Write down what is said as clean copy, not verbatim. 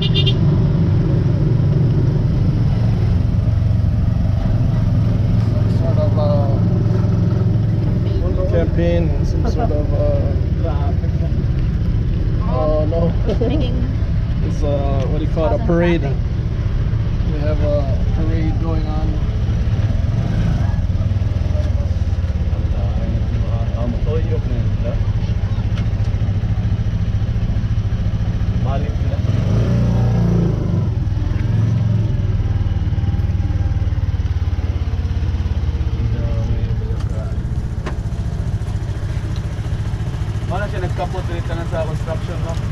Sort of campaign, some sort of oh no. It's what do you call it, a parade. We have a parade going on. Mana siya nagkapot rin ka na sa construction, no?